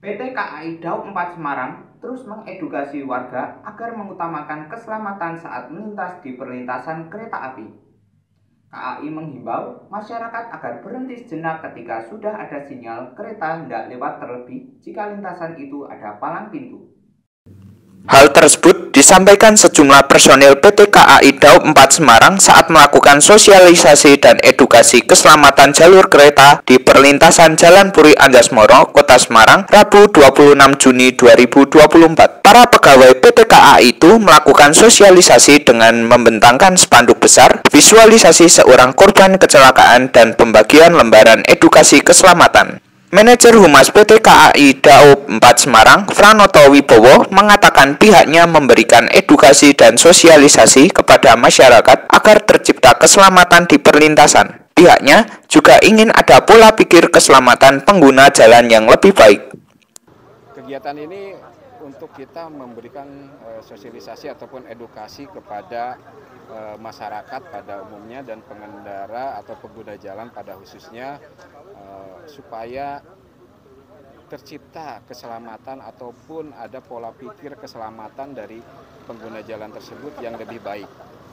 PT KAI Daop 4 Semarang terus mengedukasi warga agar mengutamakan keselamatan saat melintas di perlintasan kereta api. KAI menghimbau masyarakat agar berhenti sejenak ketika sudah ada sinyal kereta hendak lewat, terlebih jika lintasan itu ada palang pintu. Hal tersebut disampaikan sejumlah personil PT KAI Daop 4 Semarang saat melakukan sosialisasi dan edukasi keselamatan jalur kereta di perlintasan Jalan Puri Anjasmara, Kota Semarang, Rabu 26 Juni 2024. Para pegawai PT KAI itu melakukan sosialisasi dengan membentangkan spanduk besar, visualisasi seorang korban kecelakaan, dan pembagian lembaran edukasi keselamatan. Manajer Humas PT KAI Daop 4 Semarang, Franoto Wibowo, mengatakan pihaknya memberikan edukasi dan sosialisasi kepada masyarakat agar tercipta keselamatan di perlintasan. Pihaknya juga ingin ada pola pikir keselamatan pengguna jalan yang lebih baik. Kegiatan ini untuk kita memberikan sosialisasi ataupun edukasi kepada masyarakat pada umumnya dan pengendara atau pengguna jalan pada khususnya, supaya tercipta keselamatan ataupun ada pola pikir keselamatan dari pengguna jalan tersebut yang lebih baik.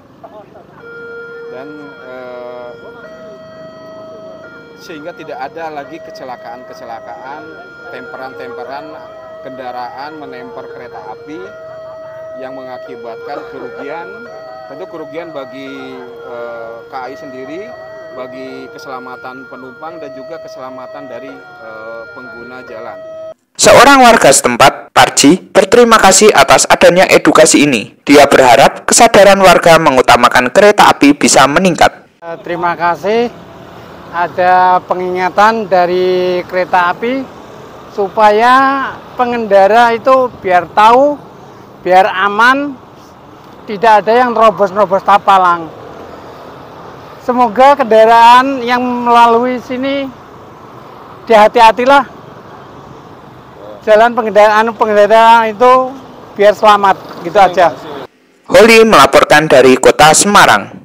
Dan sehingga tidak ada lagi kecelakaan-kecelakaan, temperan-temperan kendaraan menemper kereta api yang mengakibatkan kerugian, tentu kerugian bagi KAI sendiri, bagi keselamatan penumpang dan juga keselamatan dari pengguna jalan. Seorang warga setempat, Parji, berterima kasih atas adanya edukasi ini. Dia berharap kesadaran warga mengutamakan kereta api bisa meningkat. Terima kasih ada pengingatan dari kereta api supaya pengendara itu biar tahu, biar aman, tidak ada yang nerobos-nerobos tapalang. Semoga kendaraan yang melalui sini hati-hatilah. Jalan pengendara itu biar selamat, gitu aja. Holi melaporkan dari Kota Semarang.